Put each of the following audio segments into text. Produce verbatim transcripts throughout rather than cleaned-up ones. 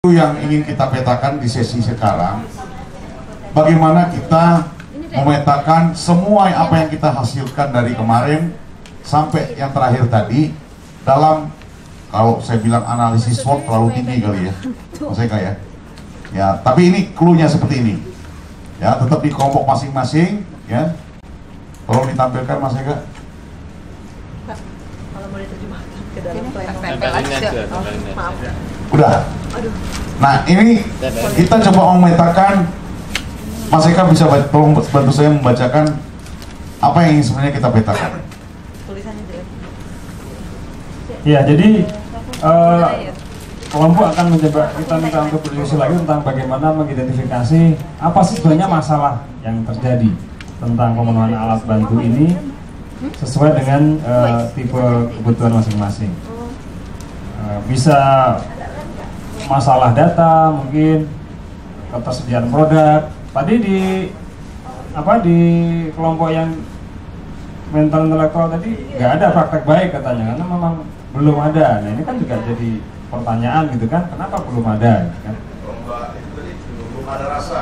Yang ingin kita petakan di sesi sekarang, bagaimana kita memetakan semua apa yang kita hasilkan dari kemarin sampai yang terakhir tadi dalam, kalau saya bilang analisis SWOT terlalu tinggi kali ya, Mas Eka ya. Ya, tapi ini clue-nya seperti ini. Ya, tetap di kelompok masing-masing ya. Tolong ditampilkan Mas Eka. Kalau mau diterjemahkan ke dalam plan. Maaf. Udah. Nah ini kita coba memetakan. Mas Eka bisa tolong bantu saya membacakan apa yang ingin sebenarnya kita petakan. Tulisannya jelas. Ya, jadi uh, kelompok akan mencoba, kita minta untuk berdiskusi lagi tentang bagaimana mengidentifikasi apa sih sebenarnya masalah yang terjadi tentang pemenuhan alat bantu ini sesuai dengan uh, tipe kebutuhan masing-masing. Uh, bisa masalah data, mungkin ketersediaan produk. Tadi di apa di kelompok yang mental intelektual tadi nggak ada praktek baik katanya, karena memang belum ada. Nah ini kan juga jadi pertanyaan gitu kan, kenapa belum ada? Kan? Belum ada rasa.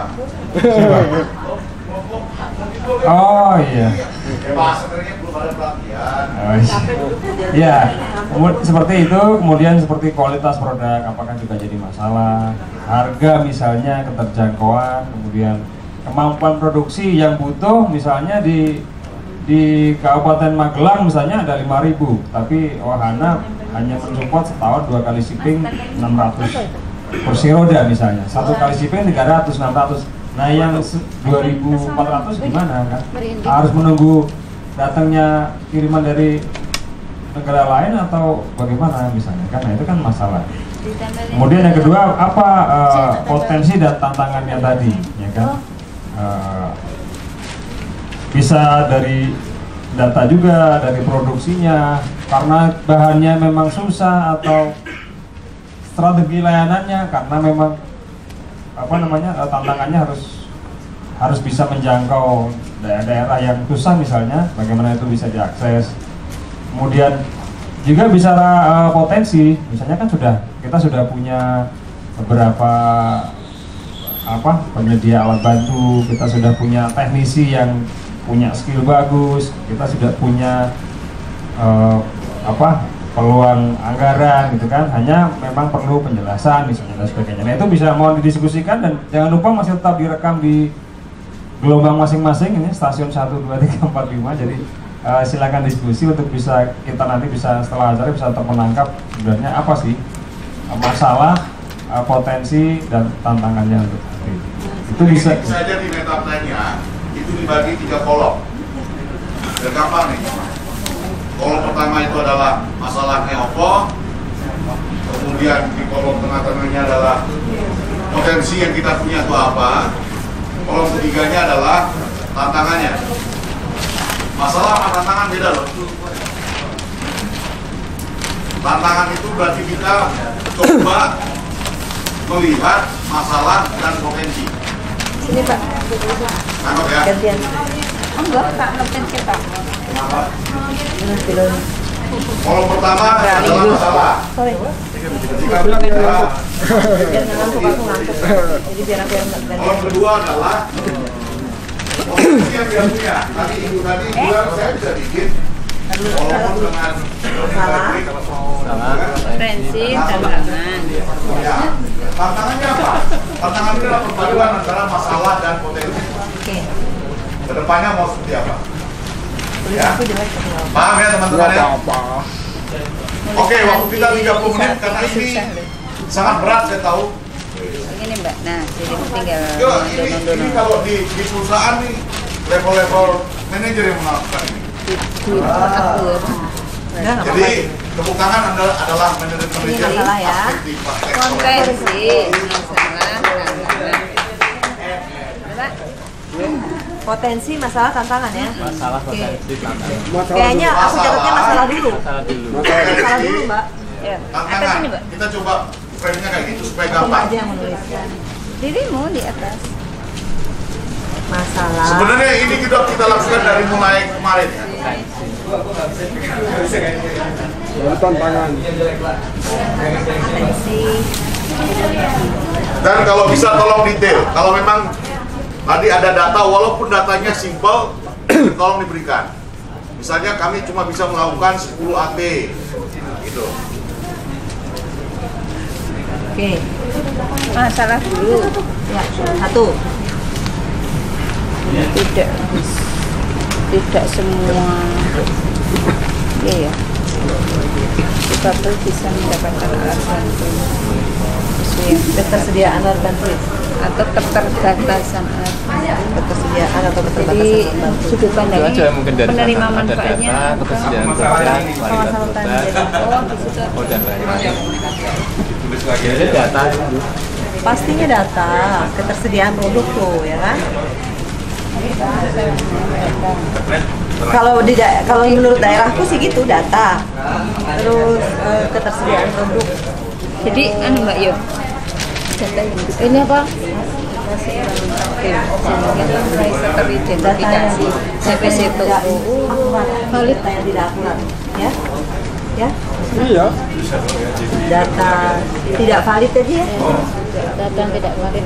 Oh iya. Sebenarnya belum ada pelatihan. Oh, iya. Ya, seperti itu. Kemudian seperti kualitas produk, apakah juga jadi masalah? Harga misalnya, keterjangkauan, kemudian kemampuan produksi yang butuh, misalnya di di Kabupaten Magelang misalnya ada lima ribu, tapi Wahana hanya mensupport setahun dua kali shipping enam ratus kursi roda misalnya, satu kali shipping tiga ratus, enam ratus. Nah yang dua ribu empat ratus gimana kan? Harus menunggu datangnya kiriman dari negara lain atau bagaimana misalnya kan? Nah itu kan masalah. Kemudian yang kedua, apa uh, potensi dan tantangannya tadi, ya kan? Uh, bisa dari data juga, dari produksinya, karena bahannya memang susah, atau strategi layanannya karena memang apa namanya tantangannya harus harus bisa menjangkau daerah-daerah yang susah misalnya, bagaimana itu bisa diakses. Kemudian juga bicara uh, potensi, misalnya kan sudah kita sudah punya beberapa apa penyedia alat bantu, kita sudah punya teknisi yang punya skill bagus, kita sudah punya uh, apa peluang anggaran gitu kan, hanya memang perlu penjelasan misalnya dan sebagainya. Nah itu bisa mau didiskusikan, dan jangan lupa masih tetap direkam di gelombang masing-masing ini, stasiun satu, dua, tiga, empat, lima. Jadi uh, silakan diskusi untuk bisa kita nanti bisa setelah acara bisa tetap menangkap sebenarnya apa sih uh, masalah, uh, potensi dan tantangannya untuk nanti. Itu bisa saja di metaplannya itu dibagi tiga kolom. Dan gampang nih. Kolom pertama itu adalah masalahnya apa, kemudian di kolom tengah-tengahnya adalah potensi yang kita punya itu apa, kolom ketiganya adalah tantangannya. Masalah sama tantangan beda loh. Tantangan itu berarti kita coba melihat masalah dan potensi. Sini Pak. Nangkep ya? Gantian. Oh, enggak, Pak, ngerti kita. Kenapa? Ini Kolom pertama adalah masalah. Sorry. Jika bicara Biar ngantuk, aku ngantuk. Jadi biar aku yang gantian. kolom kedua adalah potensi yang dia punya. Tadi ibu tadi bilang saya bisa bikin kolom dengan Masalah, Referensi, tantangan. ya. Tantangannya apa? Tantangan itu adalah perpaduan antara masalah dan potensi. oke. Kedepannya mau seperti apa? Tulis aku jelek tapi nggak apa. Paham ya teman-teman ya? Oke, waktu kita tiga puluh menit karena ini sangat berat saya tahu. Ini Mbak, nah jadi tinggal Yo, ini, ini dono-dono. kalau di, di perusahaan nih level-level manajer yang melakukan ini. Akur. Enggak, nggak Jadi apa-apa. tepuk tangan adalah, adalah manajer manajer masalah ya. aspektif praktek. Konvensi, masalah, tantangan. Mbak, Potensi, masalah, tantangan ya. Masalah Oke. potensi tantangan. Kayaknya aku catatnya masalah dulu. Masalah dulu. Masalah dulu, Mbak. ya. Atas Tantangan, ini Mbak. kita coba framingnya kayak gitu supaya Aku gampang. aja yang menuliskan. Dirimu di atas. Masalah. Sebenarnya ini kita kita lakukan dari mulai kemarin ya. Potensi, Dan kalau bisa tolong detail. Kalau memang tadi ada data, walaupun datanya simpel, tolong diberikan. Misalnya kami cuma bisa melakukan sepuluh A T, gitu. Oke, masalah dulu. Ya, satu. Tidak, tidak semua. Iya ya. Difabel bisa mendapatkan alat bantu sesuai Ketersediaan alat bantu atau keterbatasan alat bantu. ketersediaan atau keterbatasan Jadi alat bantu. sudut Itu pandangnya aja mungkin dari penerima sana ada manfaatnya. data, ketersediaan kerja, kualitas Sama-sama kerja, tanda. Oh, di situ. oh dan lain-lain. Jadi data itu. Pastinya data, ketersediaan produk tuh, ya kan? Kalau di da- kalau menurut daerahku sih gitu, data. Terus eh, ketersediaan produk. Jadi anu Mbak Yo. Data yang ini apa? Kita mulai seperti identifikasi C P C itu valid yang tidak akurat, ya, ya. Iya. Data tidak valid tadi ya? data yang tidak valid.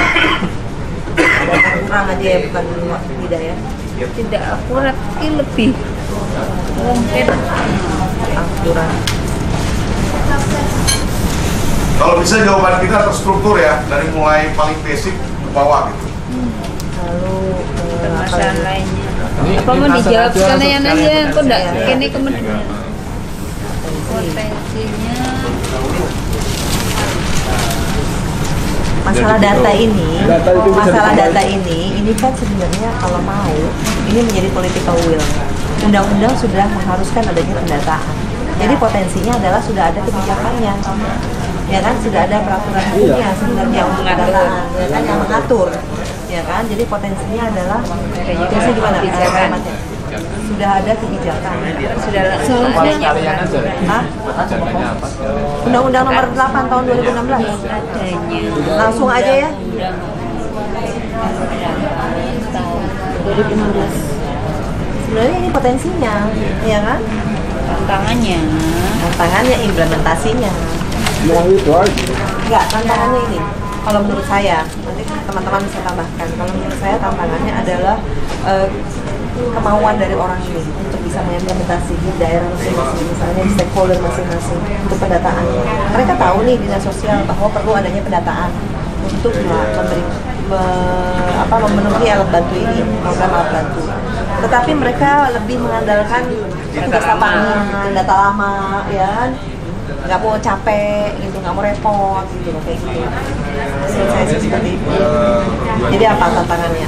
Data kurang aja ya, bukan tidak ya? Tidak akurat ini lebih mungkin Akurat. Kalau bisa jawaban kita terstruktur ya, dari mulai paling basic ke bawah gitu. Lalu eh, apa permasalahan lagi? lainnya. Ini- Apa ini mau langsung dijawab aja, sekalian langsung aja? sekalian. Kok enggak Iya. ini kemudian potensinya Masalah data ini, masalah data ini, ini kan sebenarnya kalau mau, ini menjadi political will. Undang-undang sudah mengharuskan adanya pendataan. Jadi potensinya adalah sudah ada kebijakannya, ya kan? Sudah ada peraturan hukumnya sebenarnya untuk pendataan, ya kan? Yang mengatur, ya kan? Jadi potensinya adalah, biasanya gimana? Kebijakan. Sudah ada kebijakan. sudah Apa seharusnya sekalian aja. Hah? Kebijakannya apa sekalian? Undang-Undang Nomor delapan Tahun dua ribu enam belas. adanya Langsung aja ya. dua ribu enam belas Sebenarnya ini potensinya, ya kan? tantangannya Tantangannya implementasinya. Enggak, tantangannya ini. Kalau menurut saya, nanti teman-teman bisa tambahkan. Kalau menurut saya tantangannya adalah eh, kemauan dari orang ini untuk bisa mengimplementasi di daerah masing-masing, misalnya di stakeholder masing-masing untuk pendataan. Mereka tahu nih dinas sosial bahwa perlu adanya pendataan untuk memberi me, apa memenuhi alat bantu ini, program alat bantu. Tetapi mereka lebih mengandalkan tugas lapangan, data lama, ya kan? Nggak mau capek gitu, nggak mau repot gitu, kayak gitu. Menurut saya sih seperti itu. Jadi apa tantangannya?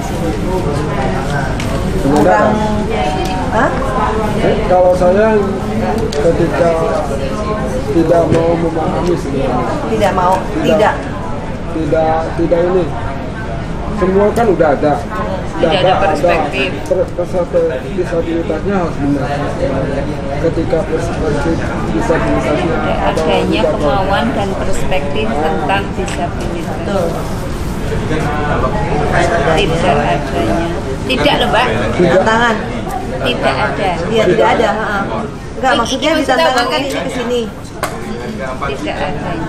Kurang, hah? Eh, kalau saya ketika tidak mau memahami sebenarnya, Tidak mau, tidak. tidak tidak ini, semua kan udah ada. Tidak ada perspektif. per, perspektif disabilitasnya harus benar. Ketika perspektif disabilitasnya ada adanya tidak kemauan dan perspektif tentang disabilitas. Betul. Tidak adanya. Tidak loh Mbak. Tantangan. Tidak ada. Iya, tidak ada. ha. Enggak, maksudnya Ini ditantangan maksudnya kan apa, ini ke sini. Tidak adanya.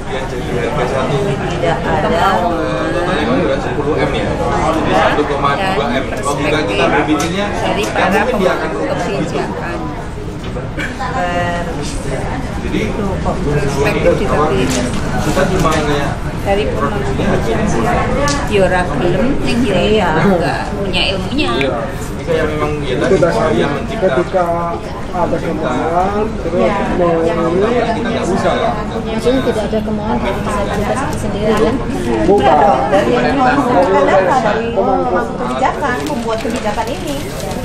Tidak ada. sepuluh M ya, jadi satu koma dua M. Kalau juga kita berbicarnya, Dari para pemangku kebijakan. Per- jadi Tuh, kok. Perspektif disabilitas kita cuma kayak dari pemangku kebijakan. Yora gelem yang Iya. enggak punya ilmunya. ini kayak memang ya itu tadi dasarnya yang mencipta ketika ada kemauan terus mau ini bisa Maksudnya tidak ada kemauan dari disabilitas itu sendiri kan? bukan Dari yang mengumpulkan data dari pemangku kebijakan membuat kebijakan ini.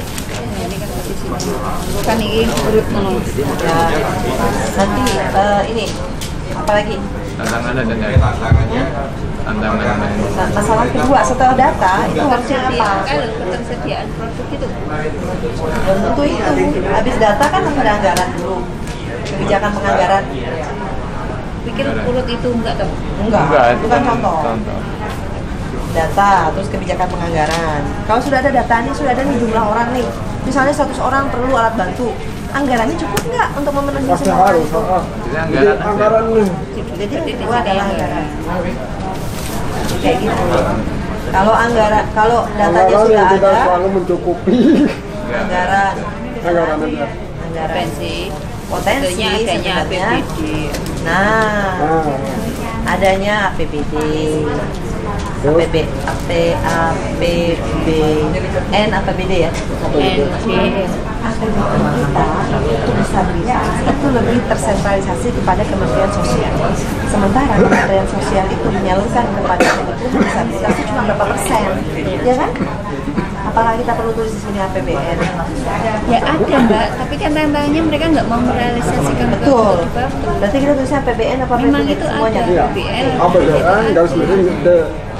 Kan ini urut menurut. Ya, nanti eh, ini apa lagi? Tantangan ada dan tantangannya tantangan. Nah, masalah kedua setelah data itu harusnya apa? Kalau ketersediaan produk itu Dan tentu itu habis data kan harus ada anggaran dulu, kebijakan penganggaran. pikir urut itu enggak dong. Enggak, Enggak, bukan contoh. contoh. data, terus kebijakan penganggaran. Kalau sudah ada datanya, sudah ada nih jumlah orang nih, misalnya seratus orang perlu alat bantu, anggarannya cukup nggak untuk memenuhi Pasti semua orang harus. itu? ah. Jadi anggaran anggaran nih. Jadi yang kedua adalah anggaran. Kayak gitu. Kalau anggaran, kalau datanya Anggaran sudah yang tidak ada, selalu mencukupi. anggaran, Anggaran aja. anggaran, Potensi. potensi Tentunya adanya A P sebenarnya. B D. Nah, Nah, adanya A P B D, A P B, A P A P B N A P B D ya. N P. A P B D kita untuk disabilitas itu lebih tersentralisasi kepada Kementerian Sosial. Sementara Kementerian Sosial itu menyalurkan kepada kebutuhan disabilitas itu cuma berapa persen, ya kan? Apakah kita perlu tulis di sini A P B N? Ya ada mbak, tapi kan tantangannya mereka nggak mau merealisasikan ke Betul. betul. Berarti kita tulisnya A P B N apa A P B D? Memang itu Semuanya. ada. iya. A P B N. A P B N garis miring D.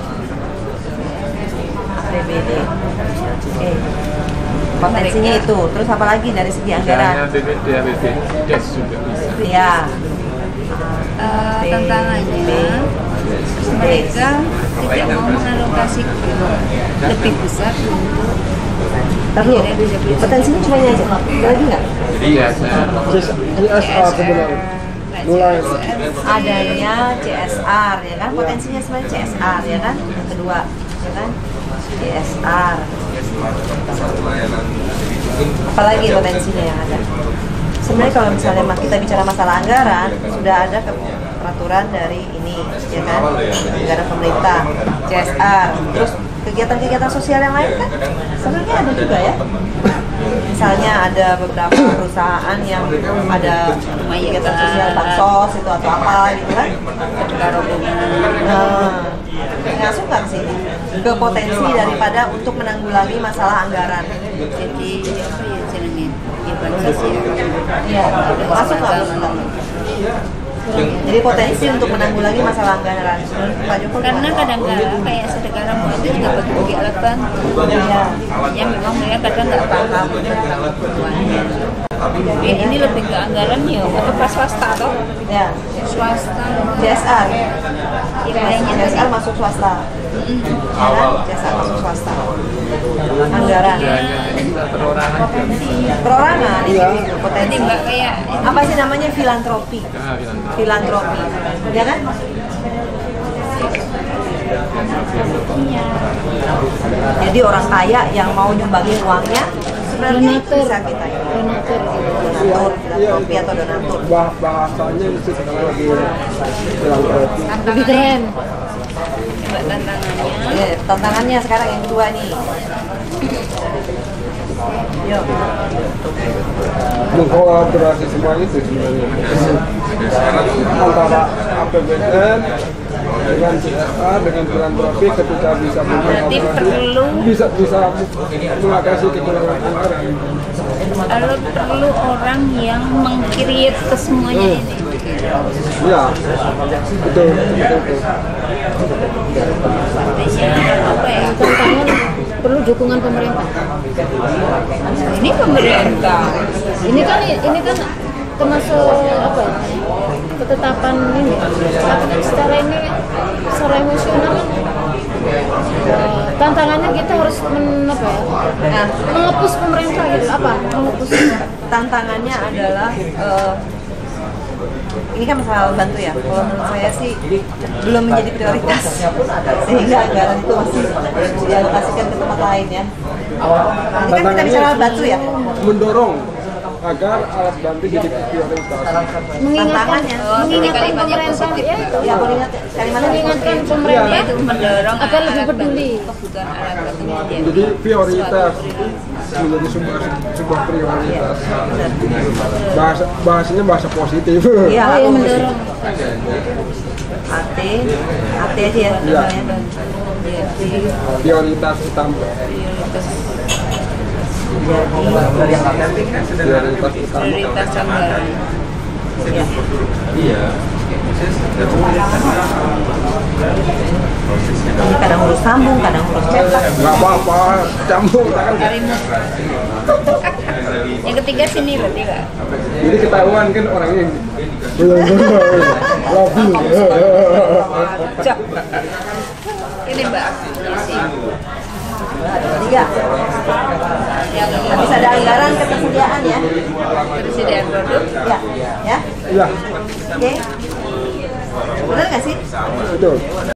A P B D. Oke. Potensinya itu. Terus apa lagi dari segi anggaran? A P B D, A P B D juga bisa. Iya. Eh, tantangannya mereka tidak mau mengalokasi lebih besar untuk Terus potensinya cuma ini aja. Ada lagi nggak? Iya, saya C S A sebenarnya. Mulai. Adanya C S R ya kan, potensinya sebenarnya C S R ya kan, yang kedua ya kan, C S R. Apalagi potensinya yang ada. Sebenarnya kalau misalnya mas- kita bicara masalah anggaran, sudah ada ke- peraturan dari ini ya kan, anggaran pemerintah, C S R, terus kegiatan-kegiatan sosial yang lain kan sebenarnya ada juga ya. Misalnya ada beberapa perusahaan yang ada kegiatan sosial bansos itu atau apa gitu kan. Nah, masuk nggak ke sini? Ke potensi daripada untuk menanggulangi masalah anggaran. jadi apa ya jenenge ya bansos ya. Iya, masuk nggak? Masuk nggak? Jadi potensi untuk menanggulangi masalah anggaran. Pak Jokowi Karena kadang-kadang kayak sedekah Ramadan itu juga bagi alat bantu. Iya. Ya memang mereka kadang nggak paham tentang kebutuhannya. Ya, ini lebih ke anggaran ya, atau pas swasta toh? Ya, Swasta. C S R. Kayaknya C S R masuk swasta. Ya kan? C S R masuk swasta. Anggaran. perorangan juga. Perorangan ini Jadi potensi. mbak kayak Apa sih namanya filantropi? Ah, bilang. Filantropi. Ya kan? Jadi orang kaya yang mau nyumbangin uangnya sebenarnya bisa kita ini. donatur. Donatur, filantropi atau donatur. Bah bahasanya itu sekarang lagi filantropi. Lebih keren. Mbak tantangannya. Ya, tantangannya sekarang yang kedua nih. Yuk. Mengkolaborasi semua itu sebenarnya antara A P B N dengan C S R dengan filantropi ketika bisa Berarti perlu bisa bisa mengatasi kekurangan anggaran. Lalu perlu orang yang meng-create ke semuanya ini. Ya, betul, betul, betul. Artinya apa ya? Tantangan perlu dukungan pemerintah. Ini pemerintah. Ini kan ini kan termasuk apa ya? Ketetapan ini. Tapi secara ini secara emosional kan eh, tantangannya kita harus men, apa ya? Nah, Mengepus pemerintah gitu. Apa? Mengepus. tantangannya adalah eh, ini kan masalah bantu ya. Kalau menurut saya sih belum menjadi prioritas, sehingga anggaran itu masih dialokasikan ke tempat lain ya. Ini kan kita bicara alat bantu ya. Mendorong agar alat bantu jadi prioritas. Mengingatkan, Tantangannya. Oh, ini mengingatkan kalimat yang pemerintah positif. ya itu. Ya, kalau ingat kalimatnya Mengingatkan positif. pemerintah Itu mendorong agar lebih alat peduli. bantu, kebutuhan alat bantunya dia. Jadi prioritas menjadi sebuah sebuah prioritas. Bahasa bahasanya bahasa positif. Iya, Oh, yang bagus. mendorong. A T, A T aja ya. Iya. namanya. Iya. Prioritas utama. Prioritas Prioritas utama. prioritas anggaran. Iya. Ini kadang urus sambung, kadang urus cetak. Nggak apa-apa, campur tangan. Karimus. Yang ketiga sini berarti Kak. Jadi ketahuan kan orangnya yang belum belum. lobby. Ini Mbak. Tiga. Habis ada anggaran ketersediaan ya. Ketersediaan produk. Ya, ya. Iya, Oke. Benar nggak sih? betul.